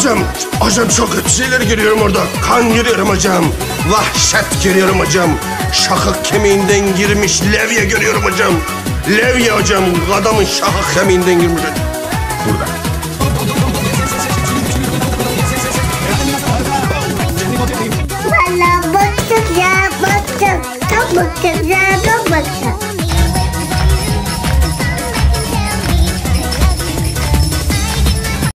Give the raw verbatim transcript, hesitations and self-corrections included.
Hocam, hocam çok kötü şeyler görüyorum orada. Kan görüyorum hocam. Vahşet görüyorum hocam. Şakak kemiğinden girmiş levye görüyorum hocam. Levye hocam, adamın şakak kemiğinden girmiş. Burada. Valla bıktık ya bıktık. Çok bıktık ya çok bıktık.